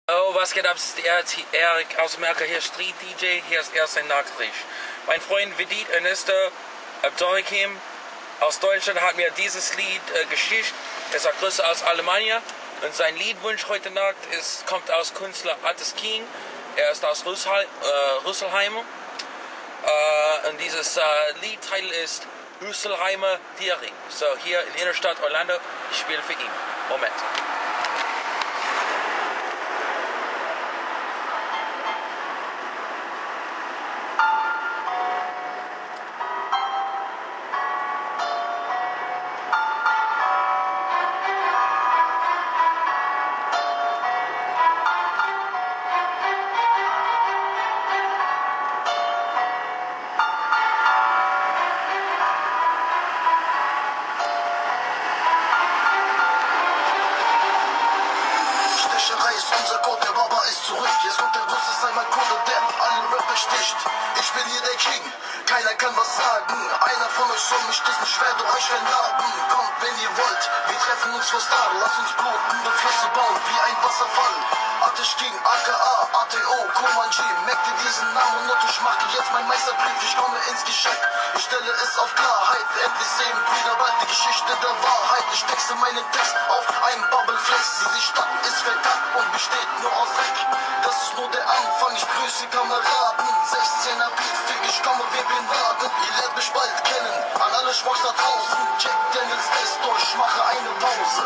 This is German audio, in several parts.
Oh, was geht ab? Das ist Erik aus Amerika, hier Street DJ, hier ist erst ein Nachricht. Mein Freund Vedit Ernesto Abdorikim aus Deutschland hat mir dieses Lied geschickt. Es ist größer als Alemannia und sein Liedwunsch heute Nacht kommt aus Künstler Attes King. Er ist aus Rüsselheim. Und dieses Liedtitel ist Rüsselheimer Theorie. So, hier in der Innenstadt Orlando, ich spiele für ihn. Moment. Unser Code, der Baba ist zurück. Jetzt kommt der Rüsselheimer Code, der alle Rapper sticht. Ich bin hier der King, keiner kann was sagen. Einer von euch soll mich dissen, ich werde euch vernarben. Kommt, wenn ihr wollt, wir treffen uns vor Star. Lass uns blutende Flüsse bauen, wie ein Wasserfall. Attes King, aka, ATO, Komanji. Merkt ihr diesen Namen und ich mache jetzt mein Meisterbrief. Ich komme ins Geschäft, ich stelle es auf Klarheit. Endlich sehen Brüder bald die Geschichte der Wahrheit. Ich texte meinen Text auf einem Bubbleflex. Diese Stadt ist verkackt und besteht nur aus Dreck. Das ist nur der Anfang, ich grüße Kameraden. 16er Beat, fick, ich komme wie Bin Laden. Ihr lernt mich bald kennen, an alle Schmucks da draußen. Jack Daniels Destor, ich mache eine Pause.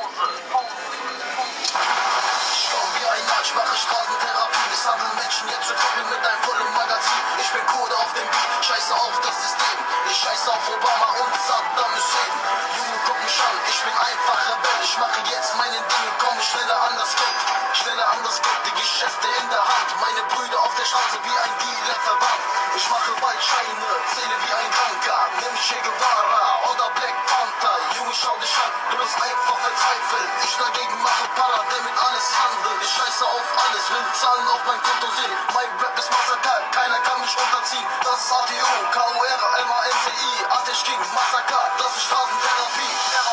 Ich komm wie ein Arsch, mache Straßentherapie. Ich sammle Menschen jetzt zu koppeln mit einem vollen Magazin. Ich bin Code auf dem Beat, scheiße auf das System. Ich scheiße auf Obama und Saddam Hussein. Junge, guck mich an, ich bin einfach Rebell. Ich mache jetzt meine Dinge, komme schneller an das Geld. Schneller an das Geld, die Geschäfte in der Hand. Meine Brüder auf der Straße wie ein Dealer verbannt. Ich mache bald Scheine, zähle wie ein Banker. Nimm Che Guevara oder Black Panther. Junge, schau dich an, du bist einfach verzweifelt. Ich dagegen mache Para, damit alles handelt. Ich scheiße auf alles, will Zahlen auf mein Konto sehen. Mein Rap ist Massaker, keiner kann mich unterziehen. Das ist ATO, KOR, MANCI, Attes King, Massaker. Das ist Straßentherapie.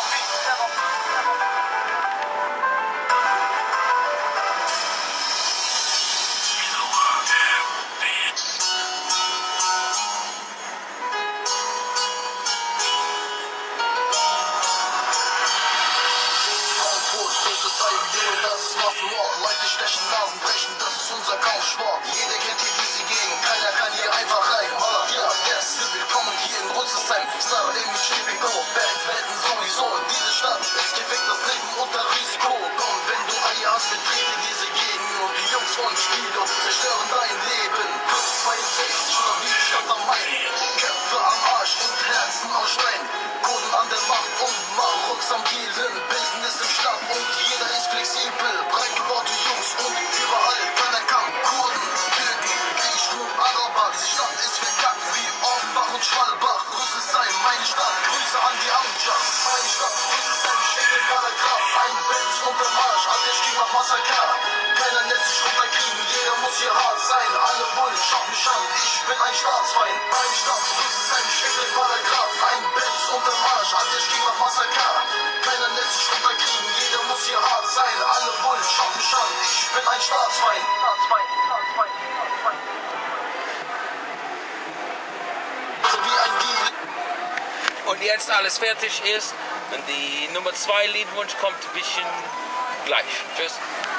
Leute stechen, Nasen brechen, das ist unser Kampfsport. Jeder kennt hier diese Gegend, keiner kann hier einfach rein. Ja, Gäste, willkommen hier in Rüsselheim. Star im Chibigo, Bandwelten sowieso. Diese Stadt ist gefickt, das Leben unter Risiko. Komm, wenn du Eier hast, betrete diese Gegend. Und die Jungs von Spido zerstören dein Leben. Plus 62 oder wie Stadt am Main. Köpfe am Arsch und Herzen aus Stein. Coden an der Macht und Marucks am Gielen. Business im Stadt und jeder ist flexibel. Breit gebaute Jungs und überall keiner kann Kurden, Türken, Griechen, Araber. Die Stadt ist verkackt wie Offenbach und Schwalbach. Rüsselsheim, meine Stadt, Grüße an die Amjas. Meine Stadt, Rüsselsheim, steht in Paragraph. Ein Benz unterm Arsch, Alter, ich nach Massaker. Keiner lässt sich runterkriegen, jeder muss hier hart sein. Alle Bullen, schaut mich an, ich bin ein Staatsfeind. Meine Stadt, Rüsselsheim, steht in Paragraph. Ein Benz unterm Arsch, Alter, ich nach Massaker. Keiner lässt sich runterkriegen, jeder muss hier hart sein. Alle Bullen, schaut mich an, ich bin ein Staatsfeind. Wie ein Deal. Und jetzt alles fertig ist und die Nummer 2 Liedwunsch kommt ein bisschen gleich. Tschüss.